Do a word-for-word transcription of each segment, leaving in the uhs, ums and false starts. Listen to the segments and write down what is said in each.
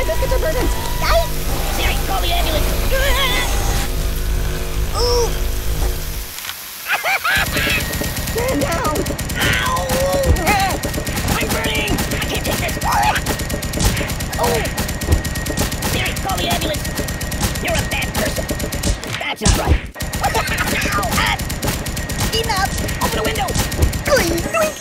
biscuits are burning. Guys! Siri, call the ambulance. Ooh! Stand down! Ow! I'm burning! I can't take this! Oh! Siri, call the ambulance! You're a bad person! That's not right! Ow! Ah! Enough! Open the window! Doink, doink.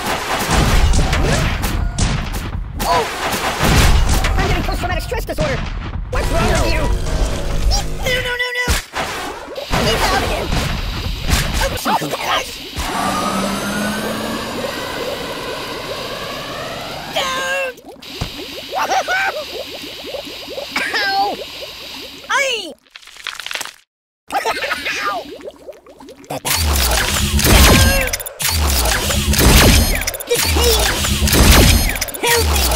Oh! I'm getting post-traumatic stress disorder! What's wrong with you? No, no, no, no! Enough! Again. Oh, Oh, gosh! Ow! Aye! Ow! That, that. The pain! Help me!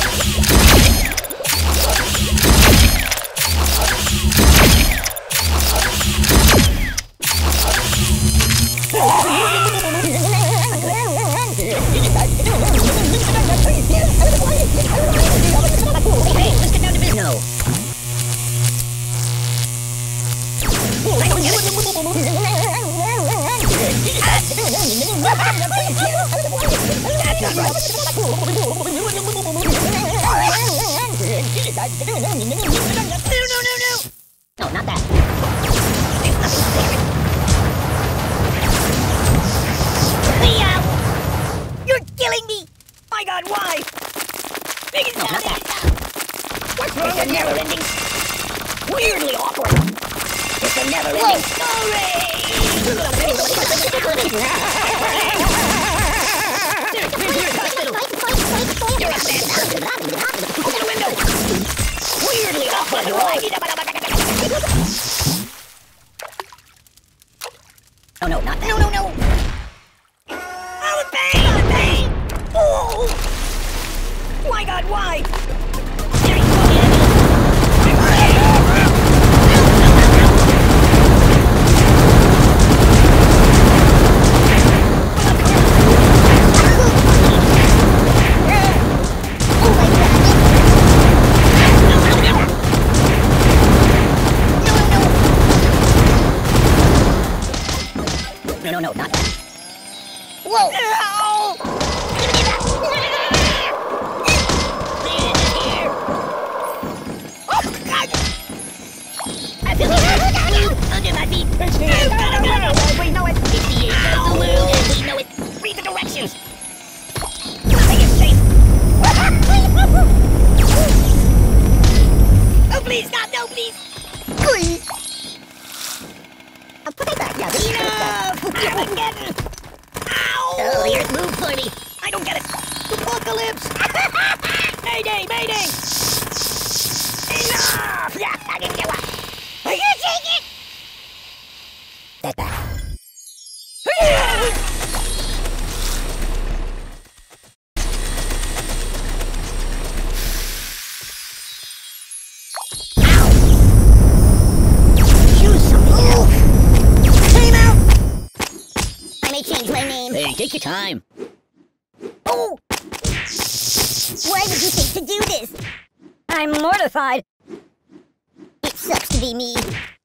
Hey, let's get down to business. No. I don't get it. That's not right. No, no, no, no! No, not that. There's nothing there. Leo! You're killing me! My God, why? Big No, not that. What's wrong with never ending? Weirdly awkward. It's a never ending story. You're a bad person. Open the window. Weirdly awkward. Oh no, not that. No, no, no! Oh, the pain! The pain! Oh! My God, why? Siri, call the No, no, no, not that. Whoa! No! Oh, God! I feel it under my feet. No, no, no, no, we know it. It's the end of the world as we know it. Read the directions. Nothing is safe. Oh, please, stop. No, please. Please! I'll put it back now. Enough! I'm getting... Ow! Oh, here's move for me. I don't get it. Apocalypse! Mayday! Mayday! Enough! Yeah, I can get one. Are you taking it? That back. Choose something else. Time out! I may change my name. Hey, take your time. Oh! Why did you think to do this? I'm mortified. It sucks to be me.